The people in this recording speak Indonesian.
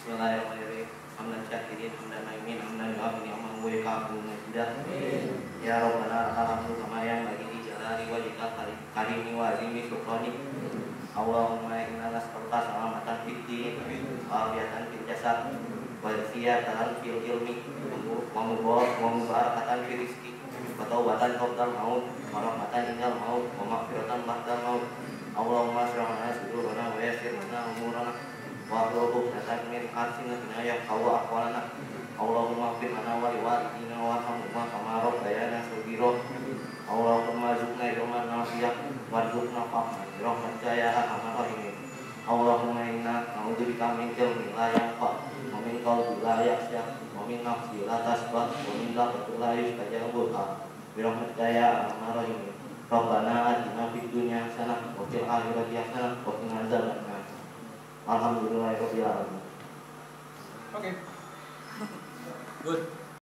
Bismillahirrahmanirrahim. Hamdan syakirin, hamdan naimin, hamdan yu'afini, hamdan mu'ikabun mujidah. Ya Rabbana alhamdulillah kama yang bagi di jalali wajika karimi wa azimi syukroni. Allahumma inna nas'aluka salamatan fid din wa afiyatan fil jasad wa ziyadatan fil ilmi wa mubarakatan fil rizqi wa taubatan qabla maut wa rahmatan indal maut wa maghfiratan ba'dal maut. Allahumma shrah lana sudurana wa yassir lana umurana wa hlul 'uqdatam min lisani yafqahu aqwalana. Allahumma ighfir lana wa liwalidina warhamhuma kama rabbayana shaghira. Allahumma zidna ilman nafi'an warzuqna fahman bi rahmatika ya arhamar rahimin. Allahumma inna na'udzubika min ilmin la yanfa' wa min qalbin la yakhsha wa min nafsin la tasbah wa min da'watin la yustajabu laha bi rahmatika ya arhamar rahimin. Rabbana atina fid dunya hasanah wa fil akhirati hasanah wa qina adzabannar. Alhamdulillahirabbil alamin. Oke. Good.